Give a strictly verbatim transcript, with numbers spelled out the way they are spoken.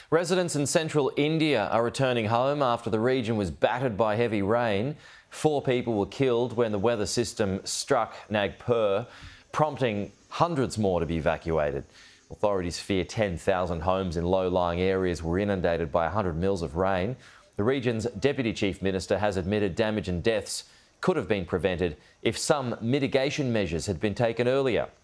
Residents in central India are returning home after the region was battered by heavy rain. Four people were killed when the weather system struck Nagpur, prompting hundreds more to be evacuated. Authorities fear ten thousand homes in low-lying areas were inundated by one hundred mils of rain. The region's Deputy Chief Minister has admitted damage and deaths could have been prevented if some mitigation measures had been taken earlier.